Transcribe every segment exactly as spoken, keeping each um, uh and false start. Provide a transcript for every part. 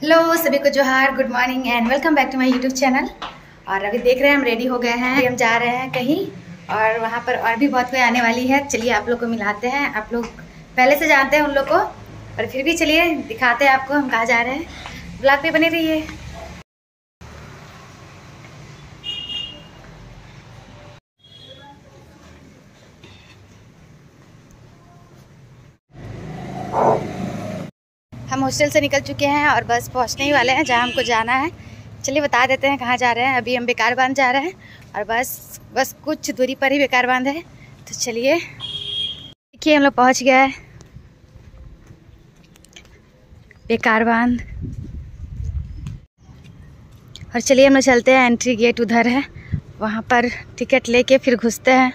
Hello सभी को जोहार, good morning and welcome back to my YouTube channel. और अभी देख रहे हैं हम रेडी हो गए हैं, हम जा रहे हैं कहीं और वहाँ पर और भी बहुत कोई आने वाली है। चलिए आप लोग को मिलाते हैं, आप लोग पहले से जानते हैं उन लोग को, पर फिर भी चलिए दिखाते हैं आपको हम कहाँ जा रहे हैं। ब्लॉग पे बने रहिए। हम हॉस्टल से निकल चुके हैं और बस पहुंचने ही वाले हैं जहां हमको जाना है। चलिए बता देते हैं कहाँ जा रहे हैं। अभी हम बेकार बांध जा रहे हैं और बस बस कुछ दूरी पर ही बेकार बांध है। तो चलिए देखिए हम लोग पहुंच गए बेकार बांध। और चलिए हम लोग चलते हैं, एंट्री गेट उधर है, वहाँ पर टिकट लेके फिर घुसते हैं।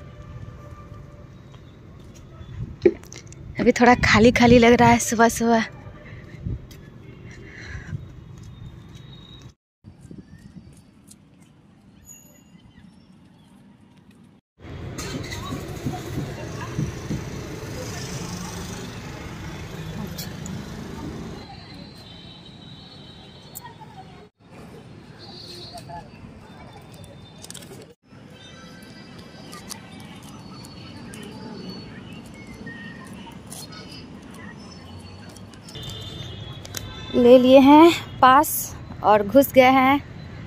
अभी थोड़ा खाली खाली लग रहा है सुबह सुबह। ले लिए हैं पास और घुस गए हैं।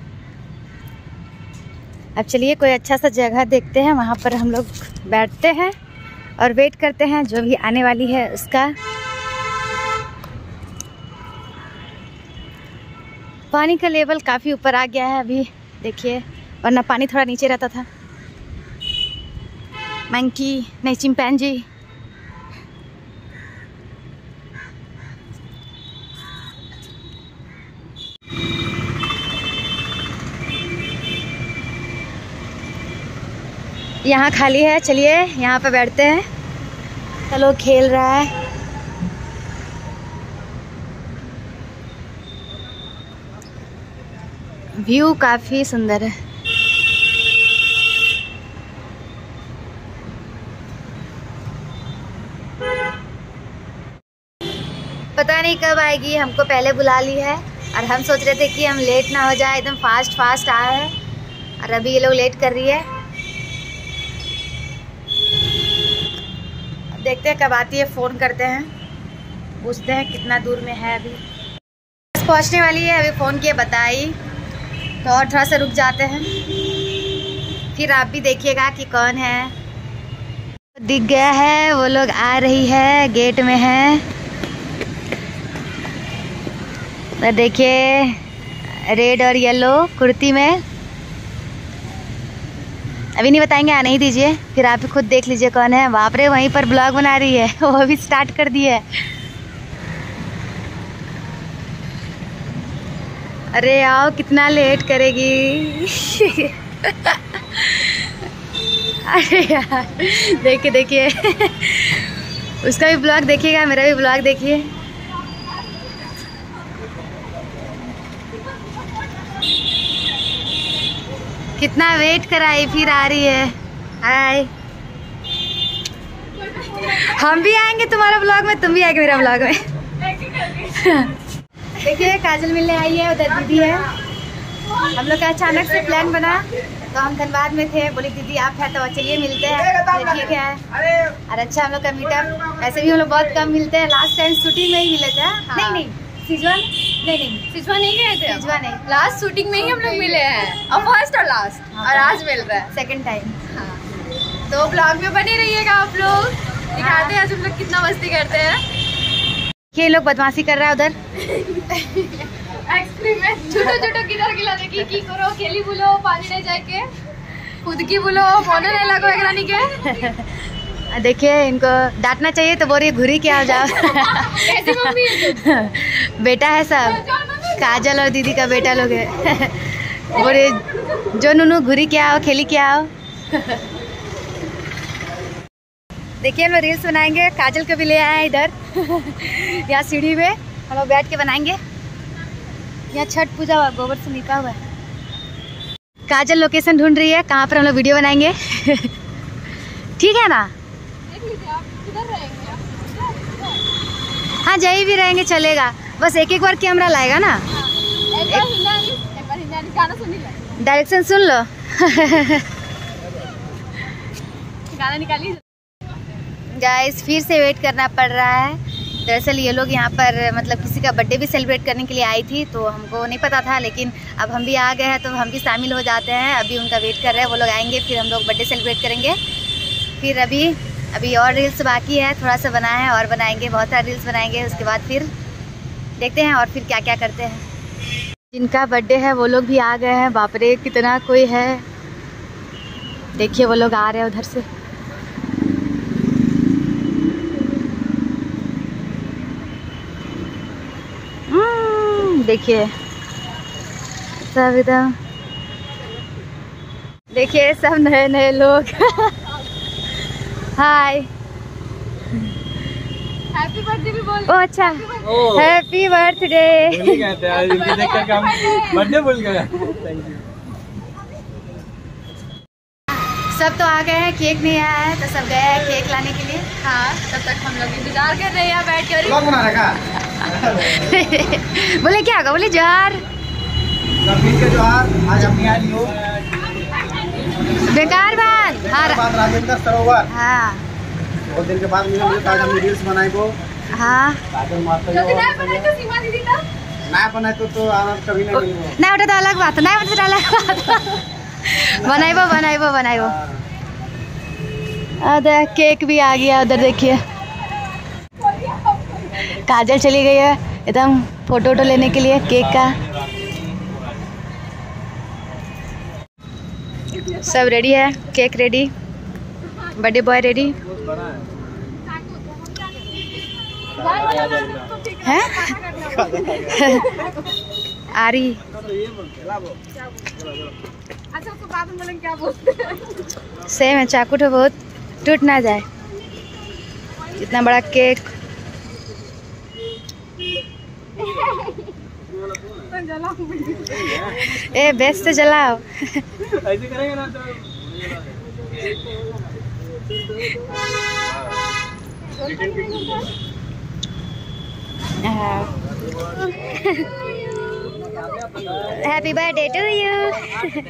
अब चलिए कोई अच्छा सा जगह देखते हैं, वहाँ पर हम लोग बैठते हैं और वेट करते हैं जो भी आने वाली है उसका। पानी का लेवल काफ़ी ऊपर आ गया है अभी, देखिए, वरना पानी थोड़ा नीचे रहता था। मंकी नहीं, चिंपैंजी। यहाँ खाली है, चलिए यहाँ पे बैठते हैं। चलो खेल रहा है। व्यू काफी सुंदर है। पता नहीं कब आएगी, हमको पहले बुला ली है और हम सोच रहे थे कि हम लेट ना हो जाए, एकदम फास्ट फास्ट आए हैं और अभी ये लोग लेट कर रही है। देखते हैं कब आती है, फ़ोन करते हैं, पूछते हैं कितना दूर में है। अभी बस पहुंचने वाली है, अभी फ़ोन किए बताई, तो और थोड़ा सा रुक जाते हैं, फिर आप भी देखिएगा कि कौन है। दिख गया है, वो लोग आ रही है, गेट में है। तो देखिए रेड और येलो कुर्ती में। अभी नहीं बताएंगे, आने ही दीजिए, फिर आप खुद देख लीजिए कौन है। बाप रे, वहीं पर ब्लॉग बना रही है, वो भी स्टार्ट कर दी है। अरे आओ, कितना लेट करेगी। अरे यार देखिए देखिए, उसका भी ब्लॉग देखिएगा, मेरा भी ब्लॉग देखिए। कितना वेट कराई, फिर आ रही है। हाय, हम भी आएंगे तुम्हारा ब्लॉग में, तुम भी आएंगे मेरा ब्लॉग में। देखिए काजल मिलने आई है, उधर दीदी है। हम लोग का अचानक से प्लान बना, तो हम धनबाद में थे, बोली दीदी आप है तो चलिए मिलते हैं। ठीक है, और अच्छा हम लोग का मीटअप। ऐसे भी हम लोग बहुत कम मिलते हैं, लास्ट टाइम शूटिंग में ही मिले थे। हाँ। नहीं नहीं सिजवान नहीं नहीं सिजवा नहीं गए थे, सिजवा नहीं, लास्ट शूटिंग में ही हम लोग मिले हैं, और फर्स्ट और लास्ट। हाँ, और आज मिल रहा है सेकंड टाइम। हाँ। तो ब्लॉग में बने रहिएगा आप लोग, दिखाते हैं आज हम लोग कितना मस्ती करते हैं। ये लोग बदमाशी कर रहा है उधर। एक्सपेरिमेंट छोटो छोटो किधर गिला देखी की करो, खेली बोलो, पानी नहीं जाके खुद की बोलो, मोने नहीं लगो एकरानी के। देखिए इनको डांटना चाहिए तो बोल रही घुरी क्या हो जाओ। कैसी मम्मी है तुम? बेटा है सब, काजल और दीदी का बेटा लोग है। बोले जो नूनू घुरी क्या आओ, खेली क्या आओ। देखिए हम लोग रील्स बनाएंगे, काजल को भी ले आए इधर। यहाँ सीढ़ी में हम लोग बैठ के बनाएंगे। यहाँ छठ पूजा हुआ, गोबर से निपा हुआ है। काजल लोकेशन ढूंढ रही है कहाँ पर हम लोग वीडियो बनाएंगे। ठीक है ना? देख लीजिए आप किधर रहेंगे। हाँ जहीं भी रहेंगे चलेगा, बस एक एक बार कैमरा लाएगा ना। एक बार हिंदी, एक बार हिंदी गाना सुन लो, डायरेक्शन सुन लो। गाना निकालिए। गाइस फिर से वेट करना पड़ रहा है। दरअसल ये लोग यहाँ पर मतलब किसी का बर्थडे भी सेलिब्रेट करने के लिए आई थी, तो हमको नहीं पता था, लेकिन अब हम भी आ गए हैं तो हम भी शामिल हो जाते हैं। अभी उनका वेट कर रहे हैं, वो लोग आएंगे फिर हम लोग बर्थडे सेलिब्रेट करेंगे। फिर अभी अभी और रील्स बाकी है, थोड़ा सा बना है और बनाएंगे, बहुत सारे रील्स बनाएंगे। उसके बाद फिर देखते हैं और फिर क्या क्या करते हैं। जिनका बर्थडे है वो लोग भी आ गए हैं। बाप रे कितना कोई है, देखिए वो लोग आ रहे हैं उधर से। देखिए सब एकदम, देखिए सब नए नए लोग। हाय, हैप्पी बर्थडे भी बोल। ओ अच्छा, हैप्पी बर्थडे। बर्थडे बोल गया। Thank you. सब तो आ गए हैं, केक नहीं आया है तो सब गए हैं केक लाने के लिए। हाँ, तब तक हम लोग इंतजार कर रहे हैं बैठ कर। ब्लॉग बना रखा। बोले क्या होगा, बोले जोहार। के जोहार। आज अपनी आई हो बेकार बात। हाँ राजेंद्र सरोवर। हाँ बहुत दिन के बाद मिले मुझे, आज हमने रील्स बनाए को। हाँ ना बनाए तो तो आनंद कभी नहीं मिलेगा। नहीं उठा तो अलग बात, नहीं उठा तो अलग बात। बनाइबो बनाइबो बनाइबो। अरे केक भी आ गया उधर, देखिए काजल चली गई है एकदम फोटो वोटो लेने के लिए केक का। सब रेडी है, cake ready, birthday boy ready है। आ रही। अच्छा उसको बाद में बोलेंगे क्या बोलते हैं। सेम है, चाकू तो बहुत टूट ना जाए। इतना बड़ा केक। ए बेस से जलाओ। ऐसे करेंगे ना तो हैप्पी बर्थडे टू यू।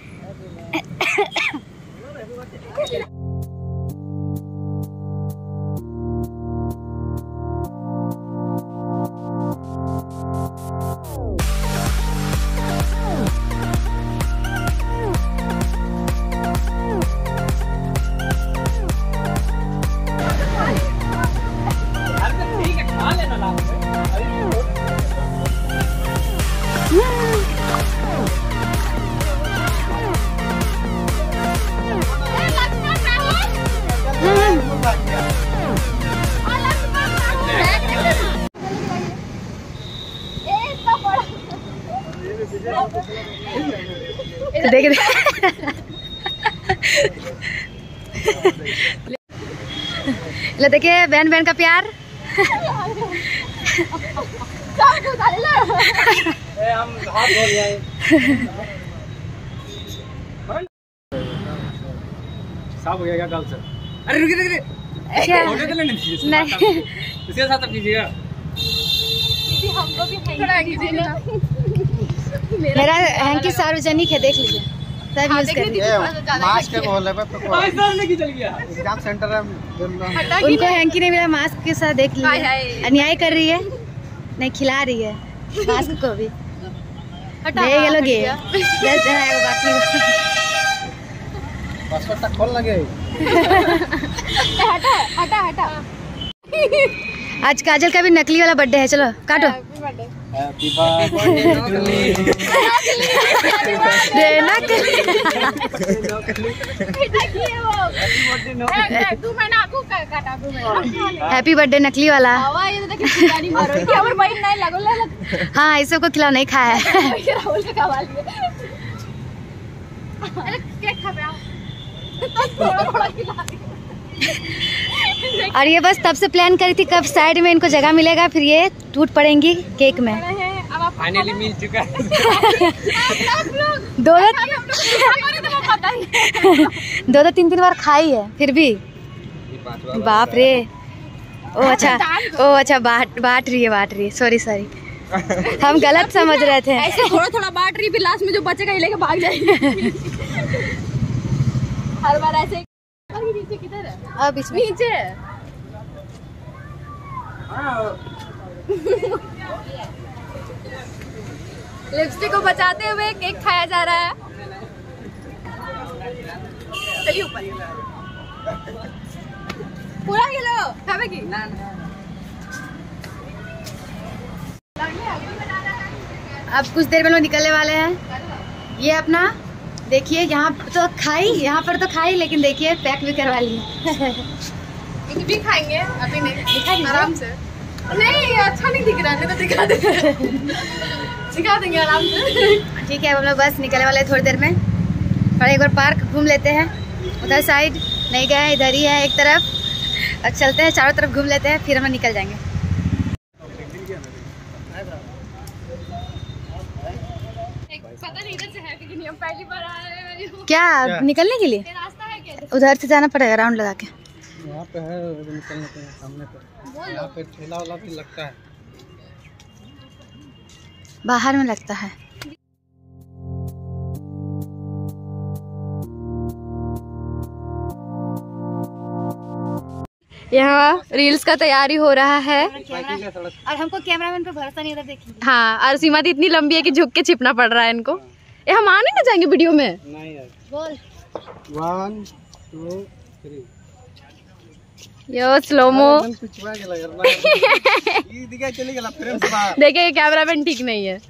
देख ले, देखिए बहन बहन का प्यार। हम हाथ धो लिया। साफ हो गया क्या कल से? अरे रुकिए रुकिए, फोटो तो लेने दीजिए। नहीं इसके साथ अब कीजिएगा। हमको भी थोड़ा कीजिए ना। मेरा हैंकी सार्वजनिक है, देख लीजिए सब यूज करिए। मास्क के बोल रहे पे तो ऐसा नहीं चल गया। एग्जाम सेंटर है, उनको हैंकी नहीं मिला, मास्क के साथ देख लीजिए। अन्याय कर रही है, नहीं खिला रही है मास्क को भी। ये लोग ये जैसे है वो बाकी पासवर्ड तक खोल लगे। हटा हटा हटा। आज काजल का भी नकली वाला बर्थडे है, चलो काटो। हैप्पी बर्थडे हैप्पी बर्थडे नकली वाला। हाँ इस सबको खिलाओ, नहीं खाया है। और ये बस तब से प्लान करी थी कब साइड में इनको जगह मिलेगा, फिर ये टूट पड़ेंगी केक में। फाइनली मिल चुका है। दो दो दो तीन तीन बार खाई है फिर भी। बाप रे। ओ अच्छा, ओ अच्छा, बाट बाट रही है बांट रही है, सॉरी सॉरी। हम गलत समझ रहे थे। ऐसे थोड़ा थोड़ा बांट रही, फिर लास्ट में जो बचेगा ये लेके भाग जाएंगे। हर बार ऐसे। नीचे किधर है? अब बीच में नीचे। लिपस्टिक को बचाते हुए केक खाया जा रहा है। चलिए ऊपर। पूरा किलो खाएगी? अब कुछ देर में लोग निकलने वाले हैं। ये अपना देखिए, यहाँ तो खाई, यहाँ पर तो खाई, लेकिन देखिए पैक भी करवा ली। भी खाएंगे अभी नहीं, दिखाएंगे आराम से। नहीं अच्छा नहीं दिख रहा, नहीं तो दिखा देंगे। दिखा देंगे आराम से। ठीक है, हम लोग बस निकलने वाले हैं थोड़ी देर में। और एक बार पार्क घूम लेते हैं। उधर साइड नहीं गए, इधर ही है एक तरफ। और चलते हैं, चारों तरफ घूम लेते हैं, फिर हम निकल जाएंगे। पता नहीं इधर से है कि नहीं, हम पहली बार आ रहे हैं। क्या, क्या? निकलने के लिए रास्ता है क्या? उधर से जाना पड़ेगा राउंड लगा के। यहाँ पे है निकलने के सामने पे, यहाँ पे ठेला वाला भी लगता है, बाहर में लगता है। यहाँ रील्स का तैयारी हो रहा है और हमको कैमरामैन पे भरोसा नहीं होता। देखिए हाँ, और सीमा दी इतनी लंबी है कि झुक के छिपना पड़ रहा है इनको। ये हम आने ना जाएंगे वीडियो में। नहीं यार। बोल one two three. Yo slomo. देखिए कैमरामैन ठीक नहीं है।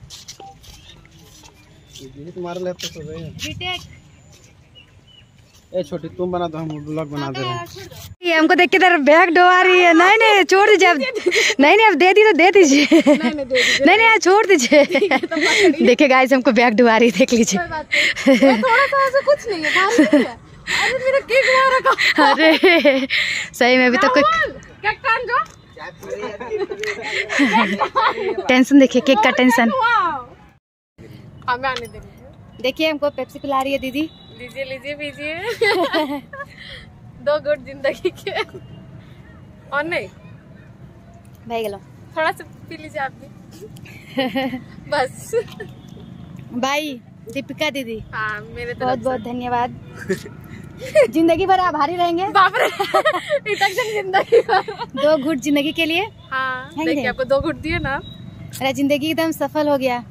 ए छोटी तुम बना दो, हम ब्लॉग बना दे रहे हैं। ये हमको देख के इधर बैग डोवा रही है। नहीं नहीं छोड़ दीजिए अब। नहीं नहीं अब दे दी तो दे दीजिए। नहीं नहीं छोड़ दीजिए। देखिए गाइस, हमको बैग डुबा रही है, देख लीजिए। थोड़ा सा ऐसा कुछ नहीं है, अरे मेरा केक वहाँ रखा। अरे सही में अभी तो कुछ टेंशन, देखिए केक का टेंशन। हमें आने देंगे। देखिए हमको पेप्सी पिला रही है दीदी। लीजिए लीजिए पीजिए। दो गुट जिंदगी के। और नहीं भाई गलो थोड़ा सा पी लीजिए आप भी। बस भाई दीपिका दीदी, हाँ मेरे बहुत बहुत धन्यवाद। जिंदगी भर आभारी रहेंगे। बाप रे जिंदगी दो घूट जिंदगी के लिए। हाँ देखिए आपको दो घूट दिए ना। अरे जिंदगी एकदम सफल हो गया।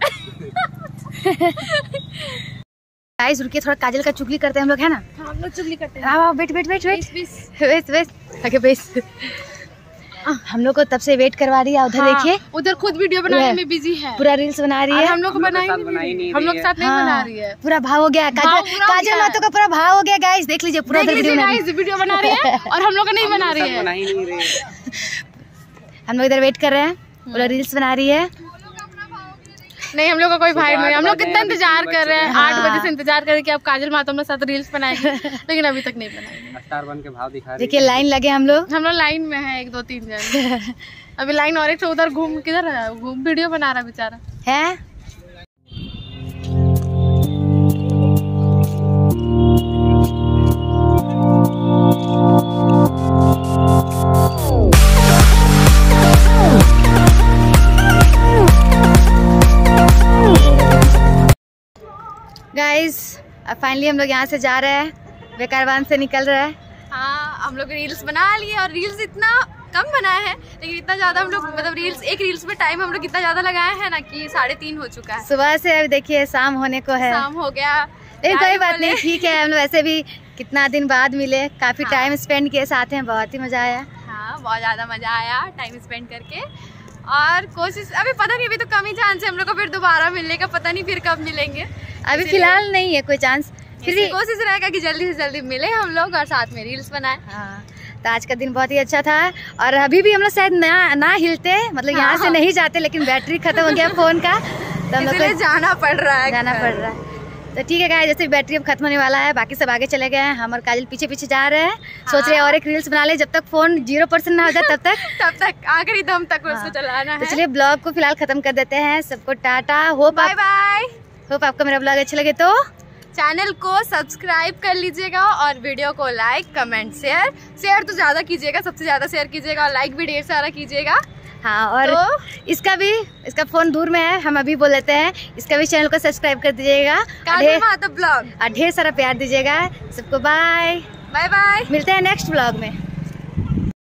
गाइस रुकिए, थोड़ा काजल का चुगली करते हैं हम लोग, है ना? हाँ, हम लोग चुगली करते हैं। आओ wait wait wait wait wait wait okay बेस। हम लोग को तब से वेट करवा रही है। उधर हाँ, देखिए, उधर खुद वीडियो बनाने में बिजी है, पूरा रील्स बना रही है। हम लोग को बनाई नहीं, हम लोग साथ नहीं बना रही है। पूरा भाव हो गया, काजल काजल मातो का पूरा भाव हो गया। गाइस देख लीजिए, पूरा वीडियो बना रही है और हम लोग का नहीं बना रही है। हम लोग इधर वेट कर रहे हैं, पूरा रील्स बना रही है। नहीं हम लोग का कोई भाई नहीं, हम लोग कितना इंतजार कर रहे हैं। आठ बजे से इंतजार कर रहे कि अब काजल मातो हम लोग साथ रील्स बनाएंगे, लेकिन अभी तक नहीं बनाएंगे। स्टार बन के भाव दिखा रही है। देखिए लाइन लगे हम लोग, हम लोग लाइन में है, एक दो तीन जन। अभी लाइन और एक तो उधर घूम किधर है, घूम वीडियो बना रहा बेचारा है। गाइस अब फाइनली हम लोग यहाँ से जा रहे हैं, बेकारवान से निकल रहे हैं। हाँ हम लोग रील्स बना लिए और रील्स इतना कम बनाया है, लेकिन इतना ज्यादा हम लोग मतलब रील्स एक रील्स में टाइम हम लोग इतना ज्यादा लगाए हैं ना कि साढ़े तीन हो चुका है। सुबह से अभी देखिए शाम होने को है, शाम हो गया, लेकिन कोई बात नहीं, ठीक है। हम लोग ऐसे भी कितना दिन बाद मिले, काफी टाइम हाँ। स्पेंड किए साथ में, बहुत ही मजा आया। हाँ बहुत ज्यादा मजा आया टाइम स्पेंड करके। और कोशिश अभी पता नहीं, अभी तो कम ही चांस है हम लोग को फिर दोबारा मिलने का, पता नहीं फिर कब मिलेंगे। अभी फिलहाल नहीं है कोई चांस, फिर भी कोशिश रहेगा कि जल्दी से जल्दी मिले हम लोग और साथ में रील्स बनाए। हाँ तो आज का दिन बहुत ही अच्छा था। और अभी भी हम लोग शायद ना ना हिलते, मतलब यहाँ हाँ। से नहीं जाते, लेकिन बैटरी खत्म हो गया फोन का, तो हम लोग को जाना पड़ रहा है जाना पड़ रहा है। तो ठीक है गाइस, जैसे बैटरी अब खत्म होने वाला है, बाकी सब आगे चले गए हैं, हम और काजल पीछे पीछे जा रहे हैं। हाँ। सोच रहे हैं और एक रील्स बना ले, जब तक फोन जीरो परसेंट ना हो जाए तब तक तब तक आखिरी दम तक उसको चलाना है। तो चलिए ब्लॉग को फिलहाल खत्म कर देते हैं। सबको टाटा, होप बाय बाय। होप आपको मेरा ब्लॉग अच्छा लगे तो चैनल को सब्सक्राइब कर लीजिएगा और वीडियो को लाइक कमेंट शेयर शेयर तो ज़्यादा कीजिएगा, सबसे ज़्यादा शेयर कीजिएगा और लाइक भी ढेर सारा कीजिएगा। हाँ, और तो इसका भी, इसका फोन दूर में है, हम अभी बोल लेते हैं, इसका भी चैनल को सब्सक्राइब कर दीजिएगा, काजल महतो ब्लॉग। और ढेर सारा प्यार दीजिएगा सबको। Bye bye bye. मिलते हैं नेक्स्ट ब्लॉग में।